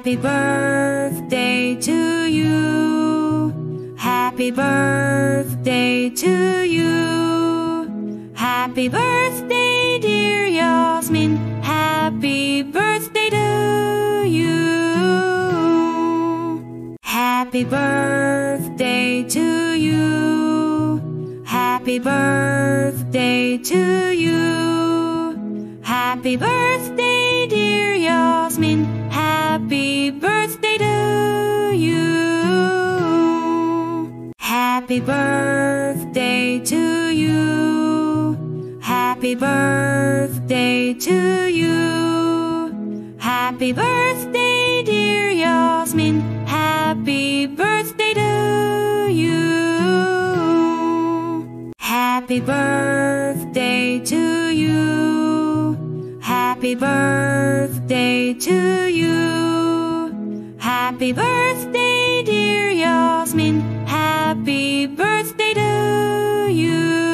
Happy birthday to you. Happy birthday to you. Happy birthday, dear Yasmeen. Happy birthday to you. Happy birthday to you. Happy birthday to you. Happy birthday, dear Yasmeen. Happy birthday to you. Happy birthday to you. Happy birthday to you. Happy birthday, dear Yasmeen. Happy birthday to you. Happy birthday to you. Happy birthday to you. Happy birthday, dear Yasmeen. Happy birthday to you.